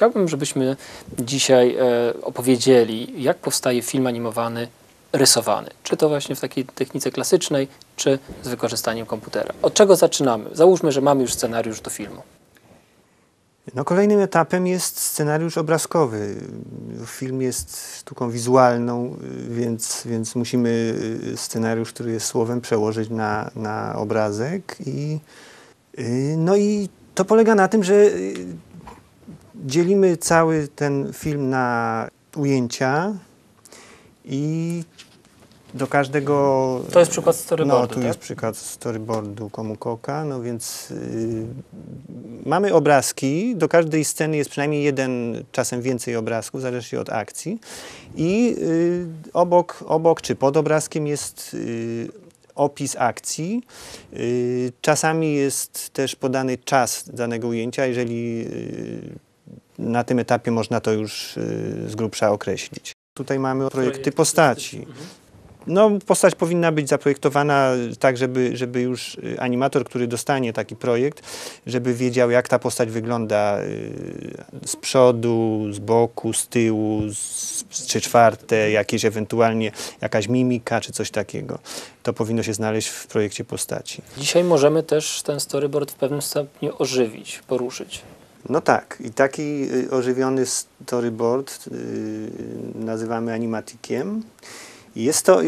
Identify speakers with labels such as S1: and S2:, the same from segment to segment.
S1: Chciałbym, żebyśmy dzisiaj opowiedzieli, jak powstaje film animowany rysowany. Czy to właśnie w takiej technice klasycznej, czy z wykorzystaniem komputera. Od czego zaczynamy? Załóżmy, że mamy już scenariusz do filmu.
S2: No, kolejnym etapem jest scenariusz obrazkowy. Film jest sztuką wizualną, więc musimy scenariusz, który jest słowem, przełożyć na obrazek. No i to polega na tym, że dzielimy cały ten film na ujęcia i do każdego...
S1: To jest przykład storyboardu,
S2: No, tu
S1: tak?
S2: jest przykład storyboardu Komukoka, no więc mamy obrazki, do każdej sceny jest przynajmniej jeden, czasem więcej obrazków, zależy od akcji i obok czy pod obrazkiem jest opis akcji. Czasami jest też podany czas danego ujęcia, jeżeli na tym etapie można to już z grubsza określić. Tutaj mamy projekty postaci. No, postać powinna być zaprojektowana tak, żeby już animator, który dostanie taki projekt, żeby wiedział, jak ta postać wygląda z przodu, z boku, z tyłu, z 3/4, jakieś ewentualnie jakaś mimika czy coś takiego. To powinno się znaleźć w projekcie postaci.
S1: Dzisiaj możemy też ten storyboard w pewnym stopniu ożywić, poruszyć.
S2: No tak, i taki ożywiony storyboard nazywamy animatikiem. Jest to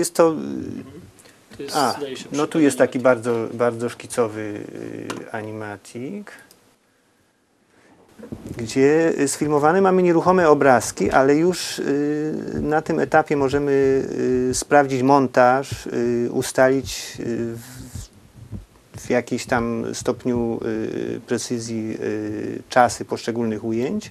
S2: no tu jest taki bardzo szkicowy animatik, gdzie sfilmowane mamy nieruchome obrazki, ale już na tym etapie możemy sprawdzić montaż, ustalić w jakimś tam stopniu precyzji czasy poszczególnych ujęć.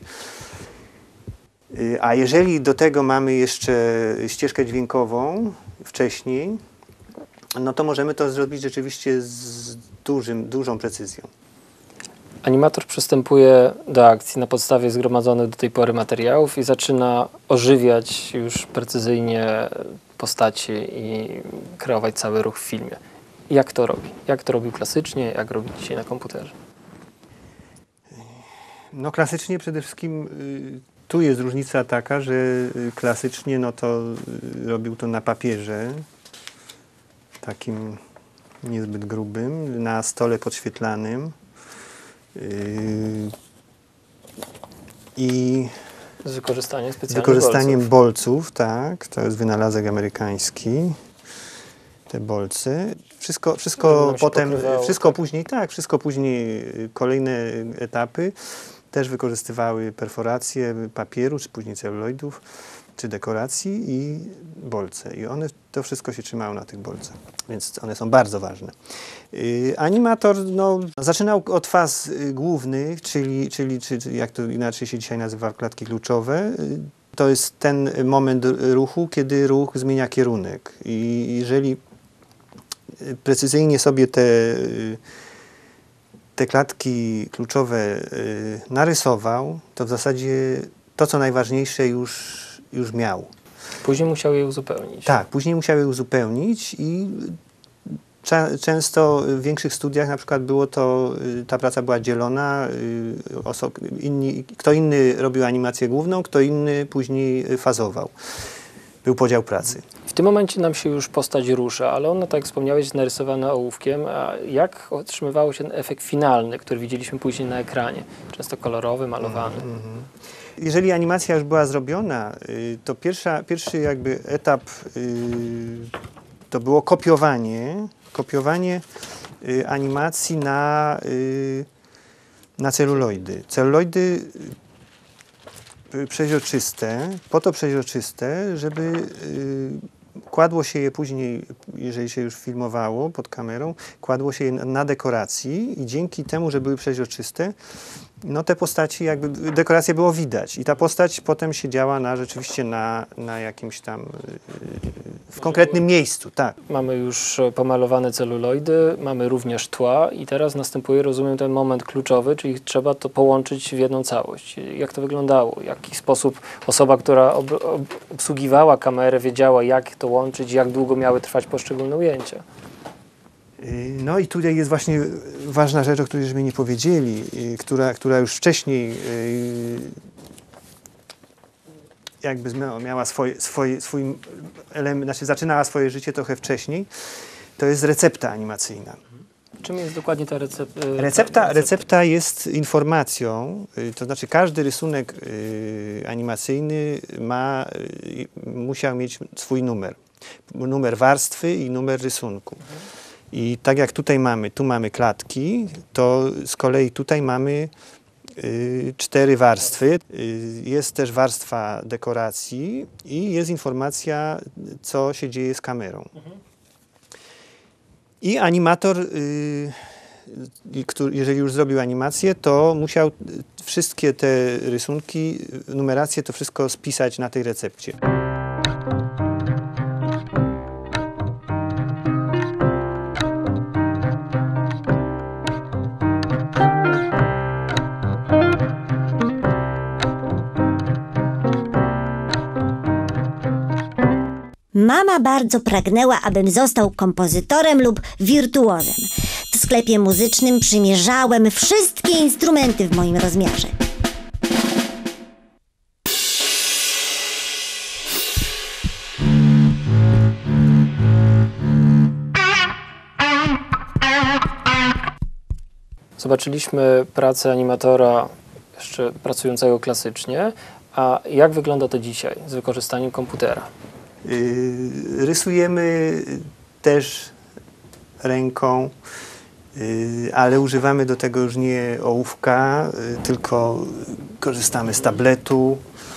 S2: A jeżeli do tego mamy jeszcze ścieżkę dźwiękową wcześniej, no to możemy to zrobić rzeczywiście z dużą precyzją.
S1: Animator przystępuje do akcji na podstawie zgromadzonych do tej pory materiałów i zaczyna ożywiać już precyzyjnie postaci i kreować cały ruch w filmie. Jak to robi? Jak to robił klasycznie, jak robi dzisiaj na komputerze?
S2: No klasycznie przede wszystkim tu jest różnica taka, że klasycznie no to robił to na papierze, takim niezbyt grubym, na stole podświetlanym i
S1: z wykorzystaniem specjalnych
S2: bolców, tak, to jest wynalazek amerykański, te bolce. Wszystko później kolejne etapy też wykorzystywały perforacje papieru, czy później celuloidów, czy dekoracji i bolce. I to wszystko się trzymało na tych bolcach, więc one są bardzo ważne. Animator zaczynał od faz głównych, czyli jak to inaczej się dzisiaj nazywa, klatki kluczowe. To jest ten moment ruchu, kiedy ruch zmienia kierunek. I jeżeli precyzyjnie sobie te klatki kluczowe narysował, to w zasadzie to, co najważniejsze już miał.
S1: Później musiał je uzupełnić.
S2: Tak, później musiał je uzupełnić i często w większych studiach na przykład ta praca była dzielona, kto inny robił animację główną, kto inny później fazował. Był podział pracy.
S1: W tym momencie nam się już postać rusza, ale ona, tak jak wspomniałeś, jest narysowana ołówkiem. A jak otrzymywało się ten efekt finalny, który widzieliśmy później na ekranie? Często kolorowy, malowany.
S2: Jeżeli animacja już była zrobiona, to pierwszy jakby etap to było kopiowanie animacji na celuloidy. Celuloidy przeźroczyste, po to przeźroczyste, żeby kładło się je później, jeżeli się już filmowało pod kamerą, kładło się je na dekoracji i dzięki temu, że były przeźroczyste, no te postaci, jakby dekoracje było widać i ta postać potem siedziała rzeczywiście na jakimś tam, w konkretnym miejscu, tak.
S1: Mamy już pomalowane celuloidy, mamy również tła i teraz następuje, rozumiem, ten moment kluczowy, czyli trzeba to połączyć w jedną całość. Jak to wyglądało? W jaki sposób osoba, która obsługiwała kamerę, wiedziała, jak to łączyć, jak długo miały trwać poszczególne ujęcia?
S2: No i tutaj jest właśnie ważna rzecz, o której żeśmy nie powiedzieli, która już wcześniej jakby miała swój element, znaczy zaczynała swoje życie trochę wcześniej, to jest recepta animacyjna.
S1: Czym jest dokładnie ta recepta?
S2: Recepta jest informacją, to znaczy każdy rysunek animacyjny musiał mieć swój numer. Numer warstwy i numer rysunku. I tak jak tu mamy klatki, to z kolei tutaj mamy 4 warstwy. Jest też warstwa dekoracji i jest informacja, co się dzieje z kamerą. I animator, jeżeli już zrobił animację, to musiał wszystkie te rysunki, numerację, to wszystko spisać na tej recepcie.
S3: Mama bardzo pragnęła, abym został kompozytorem lub wirtuozem. W sklepie muzycznym przymierzałem wszystkie instrumenty w moim rozmiarze.
S1: Zobaczyliśmy pracę animatora jeszcze pracującego klasycznie, a jak wygląda to dzisiaj z wykorzystaniem komputera?
S2: Rysujemy też ręką, ale używamy do tego już nie ołówka, tylko korzystamy z tabletu.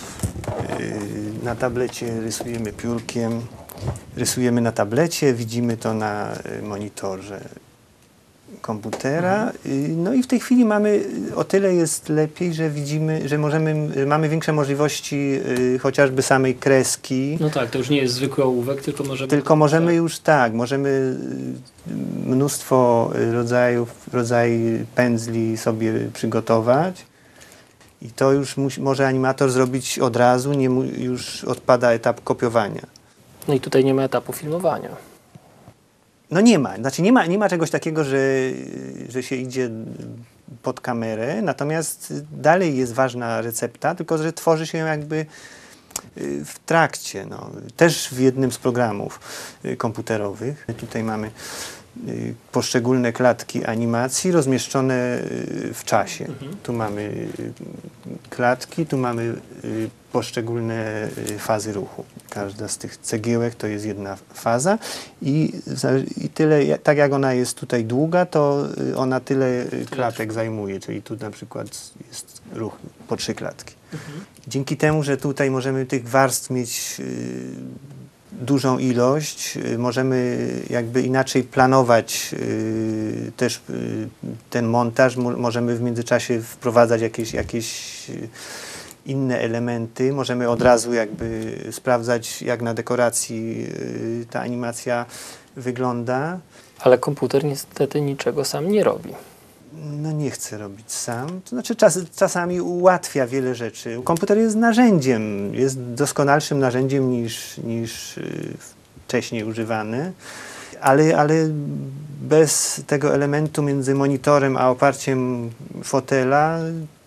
S2: Na tablecie rysujemy piórkiem. Rysujemy na tablecie, widzimy to na monitorze komputera. No i w tej chwili o tyle jest lepiej, że widzimy, że mamy większe możliwości chociażby samej kreski.
S1: No tak, to już nie jest zwykły ołówek, tylko możemy...
S2: już możemy mnóstwo rodzajów pędzli sobie przygotować. I to już może animator zrobić od razu, już odpada etap kopiowania.
S1: No i tutaj nie ma etapu filmowania.
S2: No nie ma. Znaczy nie ma czegoś takiego, że się idzie pod kamerę, natomiast dalej jest ważna recepta, tylko że tworzy się ją jakby w trakcie. No. Też w jednym z programów komputerowych. Tutaj mamy poszczególne klatki animacji rozmieszczone w czasie. Tu mamy klatki, tu mamy poszczególne fazy ruchu. Każda z tych cegiełek to jest jedna faza i tyle, tak jak ona jest tutaj długa, to ona tyle klatek zajmuje, czyli tu na przykład jest ruch po 3 klatki. Dzięki temu, że tutaj możemy tych warstw mieć dużą ilość, możemy jakby inaczej planować też ten montaż, możemy w międzyczasie wprowadzać jakieś inne elementy, możemy od razu jakby sprawdzać, jak na dekoracji ta animacja wygląda.
S1: Ale komputer niestety niczego sam nie robi.
S2: No nie chce robić sam, to znaczy czasami ułatwia wiele rzeczy. Komputer jest narzędziem, jest doskonalszym narzędziem niż wcześniej używany, ale bez tego elementu między monitorem a oparciem fotela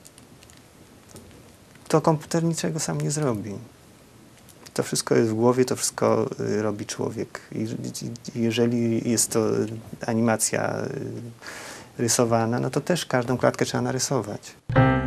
S2: to komputer niczego sam nie zrobi. To wszystko jest w głowie, to wszystko robi człowiek. I jeżeli jest to animacja rysowana, no to też każdą klatkę trzeba narysować.